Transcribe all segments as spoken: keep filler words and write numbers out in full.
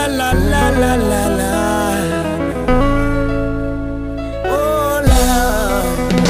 la la la la la la. Oh la.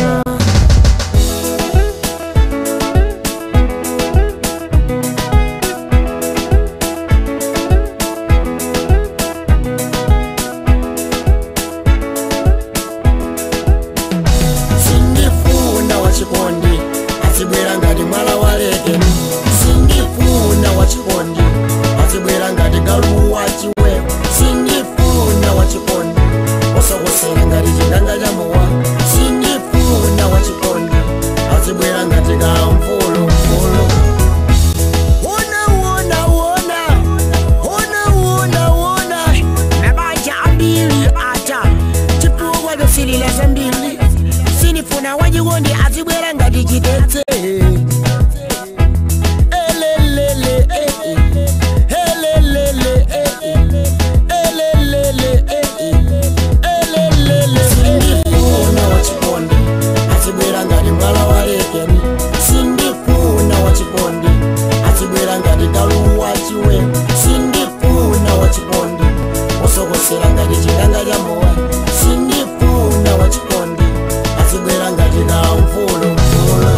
Sindifuna wachikondi atibwera ngati mwala wa legeni. Sindifuna wachikondi atibwera ngati galu wachiwewe. Sindifuna wachikondi osokosera ngati chinganga cha mowa. Sindifuna wachikondi atibwera ngati kamvulu mvulu. Wona wona wona wona wona wona nabaja ambili ata chipugwa chosilila zambili. Sindifuna wachikondi atibwera ngati chitete. Sindifuna wachikondi atibwera ngati galu wachiwewe. Sindifuna wachikondi osokosera ngati chinganga cha mowa. Sindifuna wachikondi atibwera ngati kamvulu mvulu.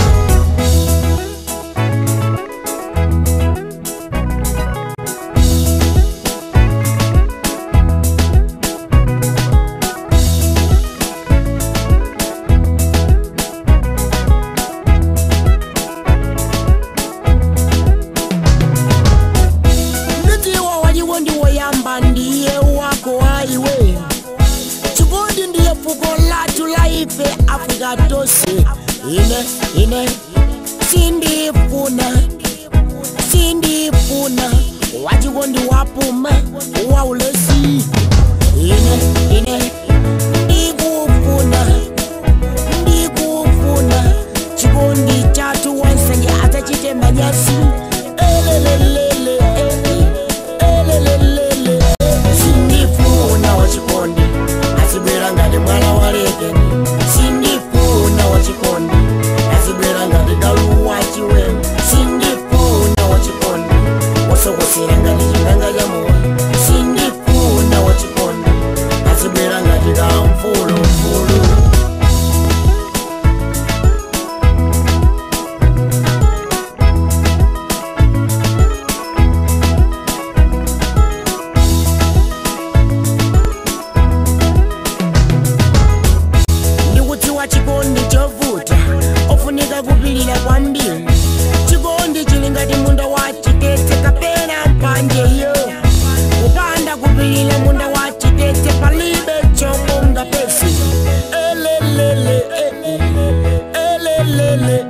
Ndiye wako aiwe chikondi ndiye fuko latu laife Afrika tose. Ine ine sindifuna sindifuna wachikondi wapuma waulesi. Ine ine ndikufuna ndikufuna chikondi chatu wansenge atachite manyasi. Elelelele elelelele. Sindifuna wachikondi atibwera ngati mwala wa legeni. Sindifuna wachikondi atibwera ngati galu wachiwewe. Sindifuna wachikondi osokosera ngati chinganga cha mowa. Sindifuna wachikondi atibwera ngati kamvulu mvulu. Chikondi chovuta ofunika kupilira kwambiri. Chikondi chili ngati munda wa chitete kapena mpanje yo. Kupanda kupilira munda wa chitete palibe chomonga pesi. Elelele elelele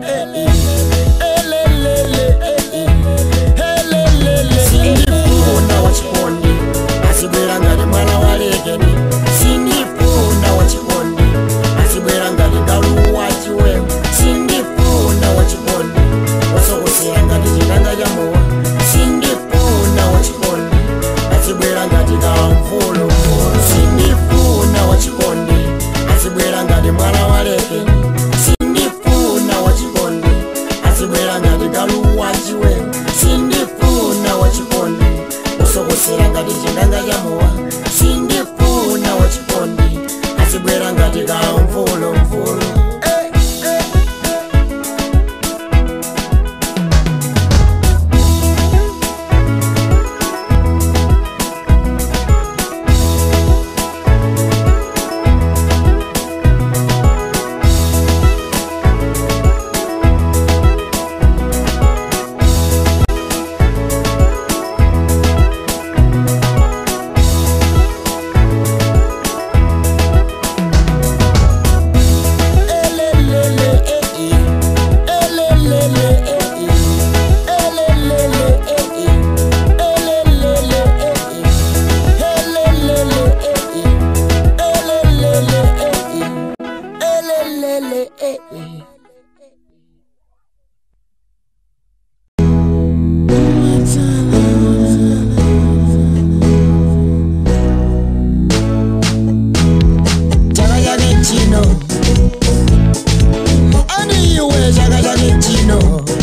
elelele elelele. Sindifuna wachikondi atibwera ngati mwala wa legeni. Sindifuna wachikondi atibwera ngati galu wachiwewe. Sindifuna wachikondi osokosera ngati chinganga cha mowa. Sindifuna wachikondi atibwera ngati kamvulu mvulu. Sindifuna wachikondi atibwera ngati mwala wa legeni. Sindifuna wachikondi atibwera ngati galu wachiwewe. Sindifuna wachikondi osokosera ngati chinganga cha mowa. Sindifuna wachikondi atibwera ngati kamvulu mvulu.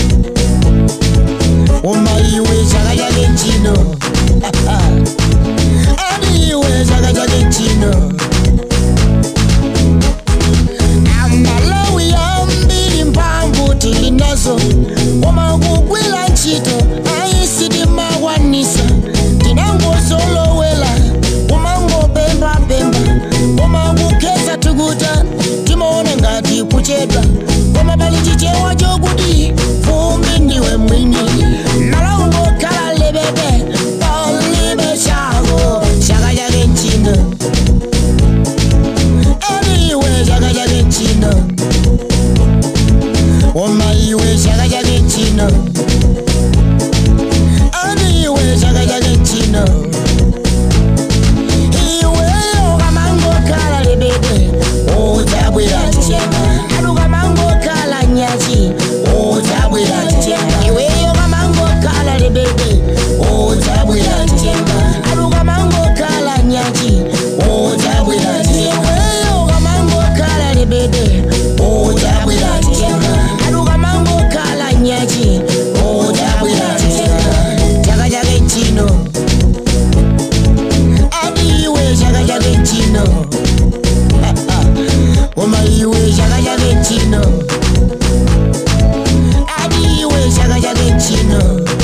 Oh my, you wish I had a chino. chaka chake chino amalawi ambiri mphamvu tili nazo koma kugwira ntchito ayisi timakwanisa tinangozolowera kumangopembapemba koma kukhetsa tukuta timaona ngati kuchedwa koma pali chichewa chokuti fumbi ndiwe mwini malawi ngokhala lebebe palibe chako chaka chake chino iwe chaka chake chino oma iwe chaka chake chino iwe chaka chake chino iweyo kamangokhala lebebe utabwera chenga adu kamangokhala nyachi utabwera chenga iweyo kamangokhala lebebe utabwera chenga adu kamangokhala nyachi utabwera chenga iweyo kamangokhala lebebe utabwera chenga adu kamangokhala nyachi utabwera chenga chaka chake chino adiwe chaka chake chino oma iwe chaka chake chino adiwe chaka chake chino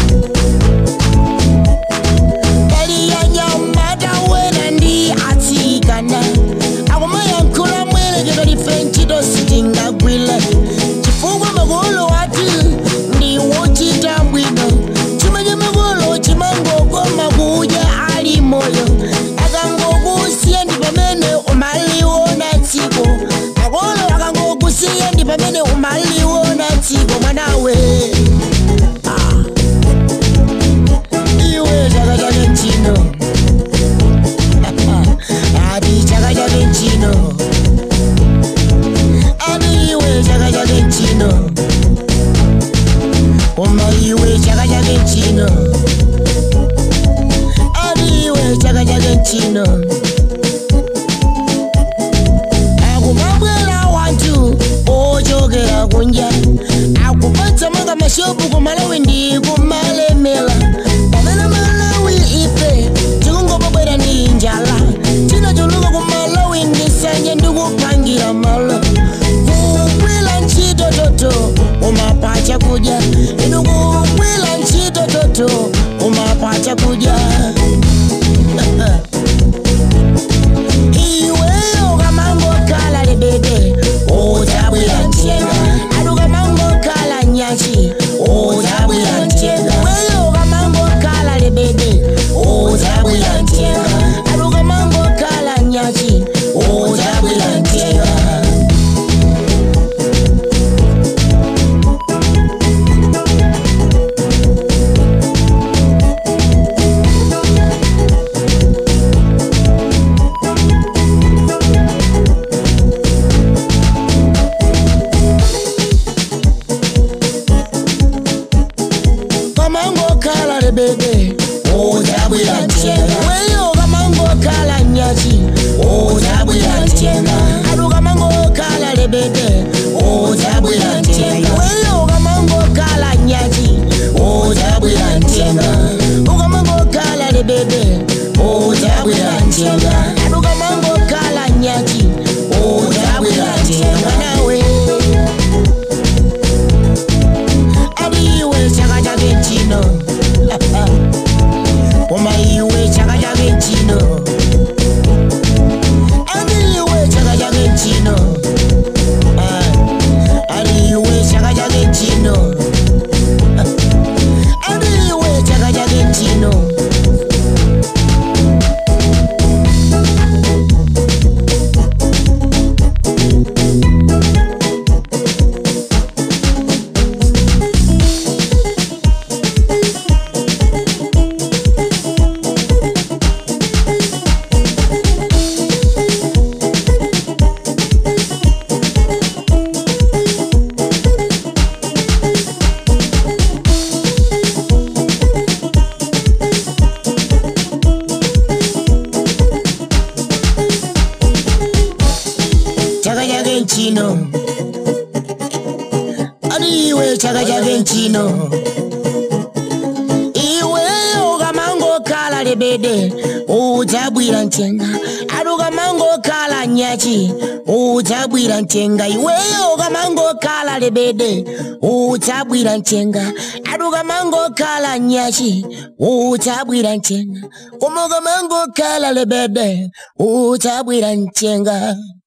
pali anyamata wena ndi atsikana akumayankhula mwelekero life ntchito sitingagwire chifukwa makolo athu ndi wochita bwino chimene makolo chimangokoma kudya ali moyo akangokusiya ndi pamene umaliona tsiko makolo akangokusiya ndi pamene umaliona tsiko mwanawe ah. iwe chaka chake chino ati chaka chake chino ati iwe chaka chake chino oma iwe chaka chake chino ati iwe chaka chake chino akumabwera wantu ochokera kunja akupatsa manga mashopu kumalawi ndi kumalemela pamene malawi ife tikungopabwera ndi njala tinachuluka kumalawi ndisanye ndikupangira malo kugwira ntchito toto umapa chakudya inu kugwira ntchito toto umapa chakudya iweyo kamangokhala lebebe utabwera nchenga adu kamangokhala nyachi utabwera nchenga iweyo kamangokhala lebebe utabwera nchenga adu kamangokhala nyachi utabwera nchenga kamangokhala lebebe utabwera nchenga iweyo kamangokhala nyachi utabwera nchenga adu kamangokhala lebebe utabwera nchenga iweyo kamangokhala nyachi utabwera nchenga ukamangokhala lebebe utabwera nchenga adu kamangokhala nyachi utabwera nchenga nawe adiwe chaka chake chino oma iwe chaka chake chino adiwe chaka chake chino adiwe chaka chake chino adiwe chaka chake chino chino adiwe chaka chake chino iwe ukamangokhala lebede udzabwira mchenga aduka mango kala nyachi udzabwira mchenga iweyo kamango kala lebede udzabwira mchenga aduka mango kala nyachi udzabwira mchenga komo kamango kala lebede udzabwira mchenga.